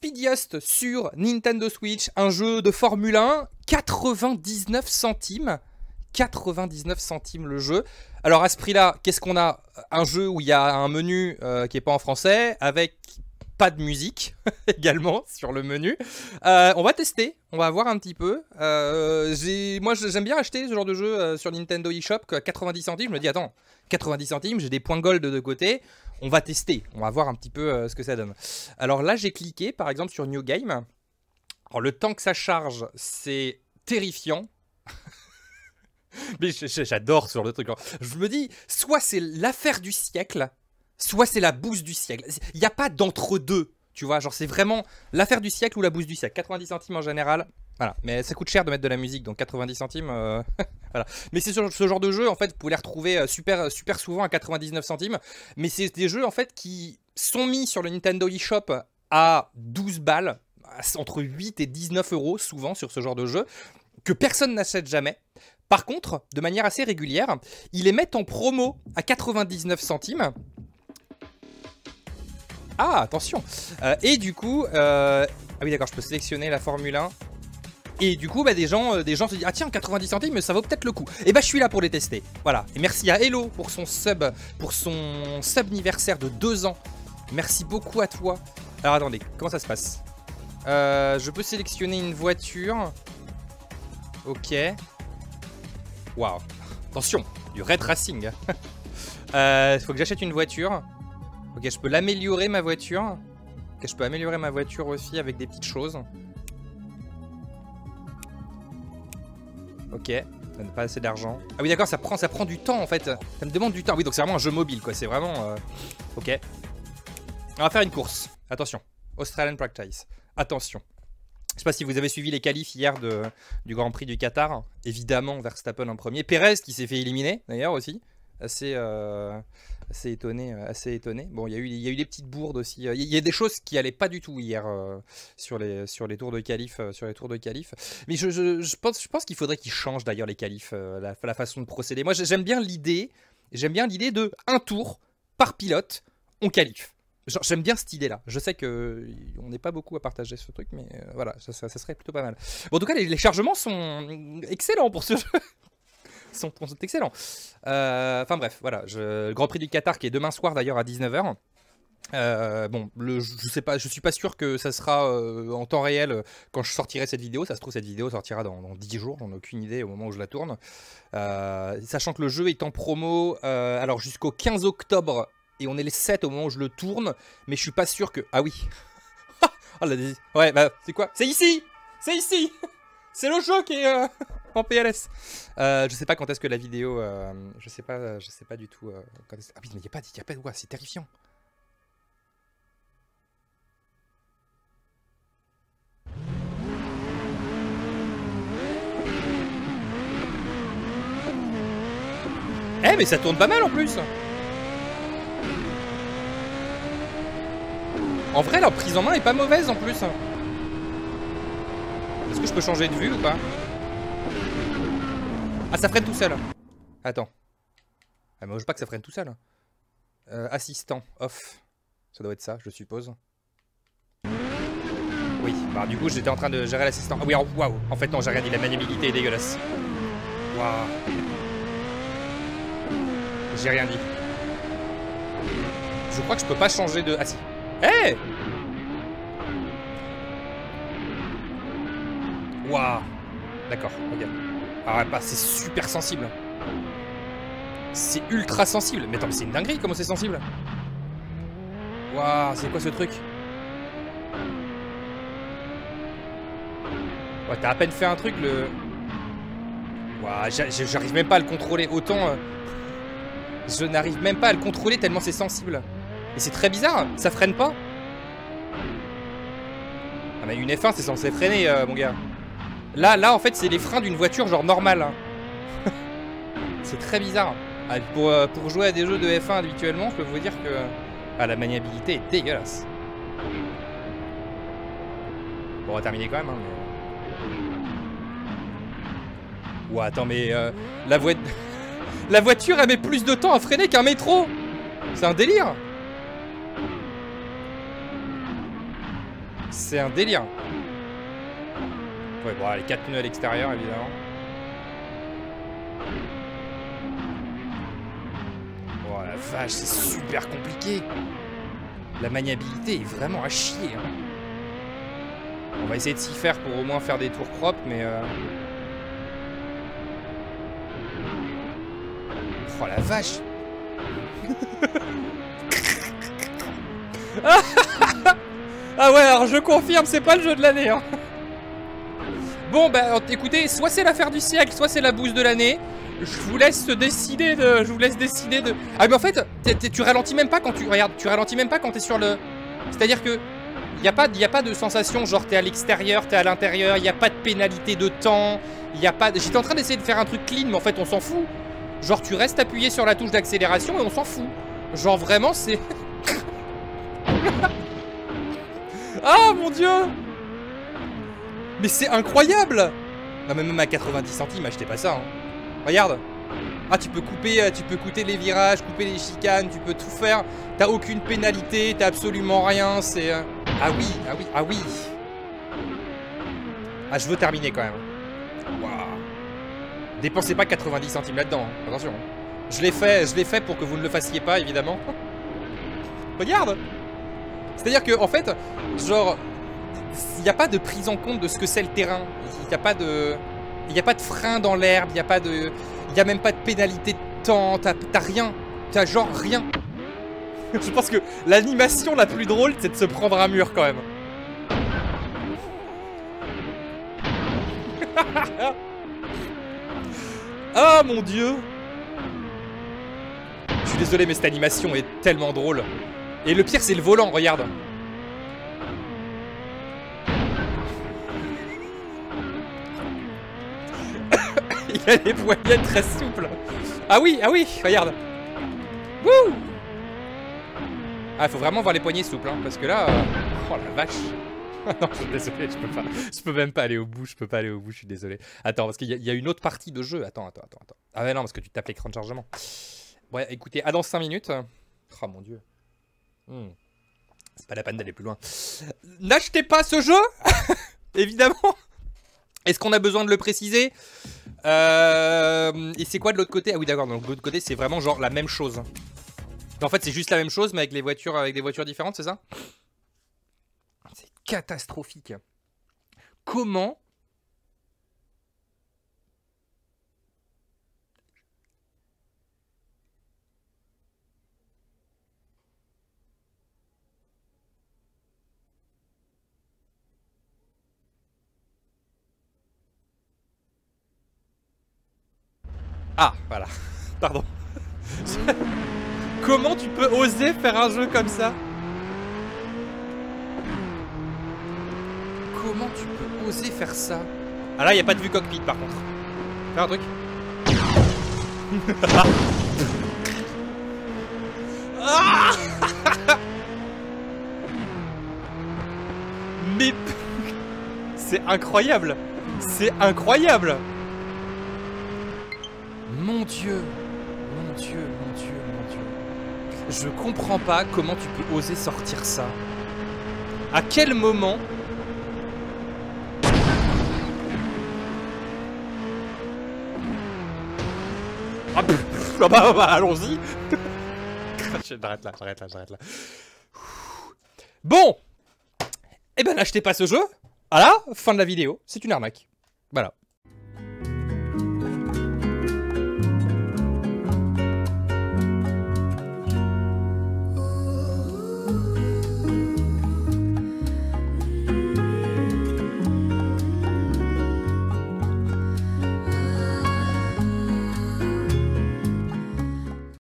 Speediest sur Nintendo Switch, un jeu de Formule 1, 99 centimes. 99 centimes le jeu. Alors à ce prix-là, qu'est-ce qu'on a? Un jeu où il y a un menu qui n'est pas en français, avec pas de musique également sur le menu. On va tester, on va voir un petit peu. Moi j'aime bien acheter ce genre de jeu sur Nintendo eShop à 90 centimes. Je me dis attends, 90 centimes, j'ai des points gold de côté. On va tester, on va voir un petit peu ce que ça donne. Alors là j'ai cliqué par exemple sur New Game. Alors le temps que ça charge, c'est terrifiant. Mais j'adore ce genre de truc. Je me dis, soit c'est l'affaire du siècle, soit c'est la bouse du siècle. Il n'y a pas d'entre-deux, tu vois. Genre, c'est vraiment l'affaire du siècle ou la bouse du siècle. 90 centimes en général. Voilà. Mais ça coûte cher de mettre de la musique, donc 90 centimes. Voilà. Mais c'est ce genre de jeu, en fait, vous pouvez les retrouver super souvent à 99 centimes. Mais c'est des jeux, en fait, qui sont mis sur le Nintendo eShop à 12 balles, entre 8 et 19 euros, souvent, sur ce genre de jeu, que personne n'achète jamais. Par contre, de manière assez régulière, ils les mettent en promo à 99 centimes. Ah, attention. Et du coup... Ah oui, d'accord, je peux sélectionner la Formule 1. Et du coup, bah, des gens se disent « Ah tiens, 90 centimes, mais ça vaut peut-être le coup. » Et bah, je suis là pour les tester. Voilà. Et merci à Hello pour son sub-anniversaire de 2 ans. Merci beaucoup à toi. Alors, attendez, comment ça se passe? Je peux sélectionner une voiture. Ok. Waouh, attention, du Red Racing. Faut que j'achète une voiture. Ok, je peux l'améliorer ma voiture. Ok, je peux améliorer ma voiture aussi avec des petites choses. Ok, ça n'a pas assez d'argent. Ah oui d'accord, ça prend du temps en fait. Ça me demande du temps. Oui, donc c'est vraiment un jeu mobile quoi, c'est vraiment... Ok. On va faire une course. Attention, Australian Practice. Attention. Je ne sais pas si vous avez suivi les qualifs hier du Grand Prix du Qatar. Évidemment, Verstappen en premier. Perez qui s'est fait éliminer, d'ailleurs, aussi. Assez étonné. Bon, il y a eu des petites bourdes aussi. Il y a des choses qui n'allaient pas du tout hier sur les tours de qualif. Mais je pense qu'il faudrait qu'ils changent d'ailleurs les qualifs, la façon de procéder. Moi, j'aime bien l'idée de un tour par pilote, on qualifie. J'aime bien cette idée-là. Je sais qu'on n'est pas beaucoup à partager ce truc, mais voilà, ça serait plutôt pas mal. Bon, en tout cas, les chargements sont excellents pour ce jeu. sont excellents. Enfin bref, voilà. Le Grand Prix du Qatar qui est demain soir d'ailleurs à 19 h. Bon, je sais pas, je suis pas sûr que ça sera en temps réel quand je sortirai cette vidéo. Ça se trouve, cette vidéo sortira dans 10 jours. J'en ai aucune idée au moment où je la tourne. Sachant que le jeu est en promo alors jusqu'au 15 octobre. Et on est les 7 au moment où je le tourne. Mais je suis pas sûr que... Ah oui. Oh, ouais, bah, c'est quoi? C'est ici. C'est ici. C'est le jeu qui est en PLS. Je sais pas quand est-ce que la vidéo... je sais pas du tout... quand ah oui, mais il n'y a pas de... Ouais, c'est terrifiant. Eh, mais ça tourne pas mal en plus. En vrai, la prise en main est pas mauvaise en plus. Est-ce que je peux changer de vue ou pas? Ah, ça freine tout seul. Attends. Ah, mais je veux pas que ça freine tout seul. Assistant, off. Ça doit être ça, je suppose. Oui, bah du coup, j'étais en train de gérer l'assistant. Ah oui, waouh. En fait, non, j'ai rien dit. La maniabilité est dégueulasse. Waouh. J'ai rien dit. Je crois que je peux pas changer de... Ah si. Eh hey. Waouh. D'accord, regarde. Ah bah c'est super sensible. C'est ultra sensible. Mais attends, mais c'est une dinguerie comment c'est sensible. Waouh, c'est quoi ce truc? Ouais, t'as à peine fait un truc, le... Waouh, j'arrive même pas à le contrôler. Autant... je n'arrive même pas à le contrôler tellement c'est sensible. Et c'est très bizarre, ça freine pas. Ah mais une F1 c'est censé freiner mon gars. Là en fait c'est les freins d'une voiture genre normale hein. C'est très bizarre. Ah, pour jouer à des jeux de F1 habituellement, je peux vous dire que la maniabilité est dégueulasse. Bon, on va terminer quand même hein, mais... Ouais, attends mais la voiture elle met plus de temps à freiner qu'un métro. C'est un délire. C'est un délire. Ouais, bon, les 4 pneus à l'extérieur, évidemment. Oh la vache, c'est super compliqué. La maniabilité est vraiment à chier. Hein. On va essayer de s'y faire pour au moins faire des tours propres, mais... Oh la vache. Ah ouais, alors je confirme, c'est pas le jeu de l'année. Hein. Bon, bah écoutez, soit c'est l'affaire du siècle, soit c'est la bouse de l'année. Je vous laisse décider de... Je vous laisse décider de... Ah mais en fait, tu ralentis même pas quand tu... Regarde, tu ralentis même pas quand t'es sur le... C'est-à-dire que... Y a pas de sensation genre t'es à l'extérieur, t'es à l'intérieur, y a pas de pénalité de temps, y a pas de... J'étais en train d'essayer de faire un truc clean, mais en fait on s'en fout. Genre tu restes appuyé sur la touche d'accélération et on s'en fout. Genre vraiment c'est... Ah mon dieu. Mais c'est incroyable. Non mais même à 90 centimes, achetez pas ça. Hein. Regarde. Ah tu peux couper les virages, couper les chicanes, tu peux tout faire. T'as aucune pénalité, t'as absolument rien, c'est... Ah oui, ah oui, ah oui. Ah je veux terminer quand même. Waouh. Dépensez pas 90 centimes là-dedans, hein. Attention. Je l'ai fait pour que vous ne le fassiez pas, évidemment. Regarde. C'est-à-dire que, en fait, genre, il n'y a pas de prise en compte de ce que c'est le terrain. Il n'y a pas de frein dans l'herbe, il n'y a même pas de pénalité de temps, t'as rien. T'as genre rien. Je pense que l'animation la plus drôle, c'est de se prendre un mur quand même. Ah mon dieu. Je suis désolé mais cette animation est tellement drôle. Et le pire c'est le volant, regarde. Il a les poignets très souples. Ah oui, regarde. Wouh. Ah faut vraiment voir les poignets souples hein, parce que là... Oh la vache. Non, je suis désolé, je peux pas. Je peux même pas aller au bout, je suis désolé. Attends, parce qu'il y a une autre partie de jeu. Attends. Ah ouais, non, parce que tu tapes l'écran de chargement. Ouais, écoutez, à dans 5 minutes. Oh mon dieu. C'est pas la peine d'aller plus loin. N'achetez pas ce jeu. Évidemment. Est-ce qu'on a besoin de le préciser? Et c'est quoi de l'autre côté? Ah oui, d'accord, donc de l'autre côté, c'est vraiment genre la même chose. En fait, c'est juste la même chose, mais avec des voitures différentes, c'est ça? C'est catastrophique. Comment? Ah, voilà. Pardon. Comment tu peux oser faire un jeu comme ça? Comment tu peux oser faire ça? Ah là, il n'y a pas de vue cockpit par contre. Fais un truc. Ah. Mais... C'est incroyable. C'est incroyable. Mon dieu. Mon dieu, mon dieu, mon dieu. Je comprends pas comment tu peux oser sortir ça. À quel moment... Ah bah allons-y. J'arrête là. Bon. Eh ben n'achetez pas ce jeu. Voilà, fin de la vidéo. C'est une arnaque. Voilà.